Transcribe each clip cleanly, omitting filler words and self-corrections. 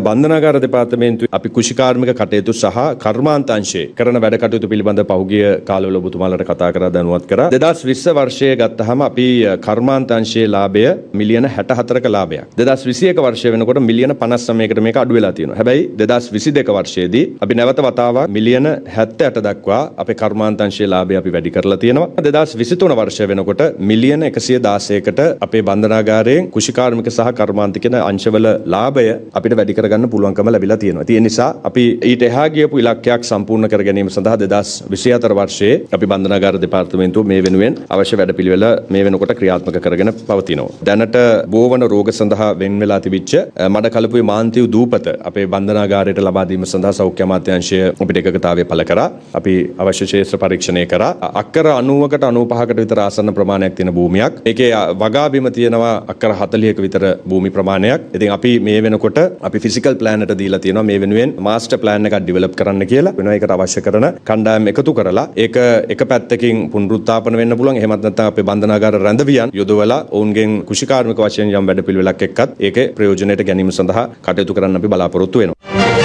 බන්ධනාගාර දෙපාර්තමේන්තුවේ අපි කුෂිකාර්මික කටයුතු සහ කර්මාන්තාංශයේ කරන වැඩ කටයුතු පිළිබඳ පහුගිය කාලවල ඔබතුමාලට කතා කරලා දැනුවත් කරා. 2020 වර්ෂයේ ගත්තාම අපි කර්මාන්තාංශයේ ලාභය මිලියන 64ක ලාභයක්. 2021 වර්ෂය වෙනකොට මිලියන 59කට මේක අඩු වෙලා තියෙනවා. හැබැයි 2022 වර්ෂයේදී අපි නැවත වතාවක් මිලියන 78 දක්වා අපේ කර්මාන්තාංශයේ ලාභය අපි වැඩි කරලා තියෙනවා. 2023 වර්ෂය වෙනකොට මිලියන 116කට අපේ බන්ධනාගාරයෙන් කුෂිකාර්මික සහ කර්මාන්තික කියන අංශවල ලාභය අපිට වැඩි කරගන්න පුළුවන්කම ලැබිලා තියෙනවා. ඒ නිසා අපි ඊට එහා ගියපු ඉලක්කයක් සම්පූර්ණ කර ගැනීම සඳහා 2024 වර්ෂයේ අපි බන්ධනාගාර දෙපාර්තමේන්තුව මේ වෙනුවෙන් අවශ්‍ය වැඩපිළිවෙල මේ වෙනකොට ක්‍රියාත්මක කරගෙන පවතිනවා. දැනට බෝවන රෝග සඳහා වෙන් වෙලා තිබිච්ච මඩකලපුවේ මාන්තිව් දූපත අපේ බන්ධනාගාරයට ලබා දීම සඳහා සෞඛ්‍ය අමාත්‍යාංශය අපිට එකගතාවය පළ කරා. අපි අවශ්‍ය ශේෂ්ත්‍ර පරීක්ෂණය කරා. අක්කර 90කට 95කට විතර ආසන්න ප්‍රමාණයක් තියෙන භූමියක්. ඒකේ වගා බිම තියෙනවා අක්කර 40ක විතර භූමි ප්‍රමාණයක්. ඉතින් අපි මේ වෙනකොට අපි ෆිසිකල් ප්ලෑන් එකට දීලා තියෙනවා මේ වෙනුවෙන් මාස්ටර් ප්ලෑන් එකක් ඩෙවලොප් කරන්න කියලා. වෙනවා ඒකට අවශ්‍ය කරන කණ්ඩායම් එකතු කරලා ඒක එක පැත්තකින් පුනරුත්ථාපන වෙන්න පුළුවන්. එහෙමත් නැත්නම් අපේ බන්ධනාගාර රැඳවියන් යොදවලා ඔවුන්ගෙන් කුෂිකාර්මික වශයෙන් යම් වැඩපිළිවෙලක් එක්කත් ඒකේ ප්‍රයෝජනයට ගැනීම සඳහා කටයුතු කරන්න අපි බලාපොරොත්තු වෙනවා.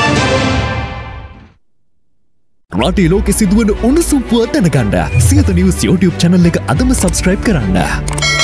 රටේ ලෝකෙ සිදුවන උණුසුම් පුවත් දැනගන්න සියත නිවුස් YouTube channel එක අදම subscribe කරන්න.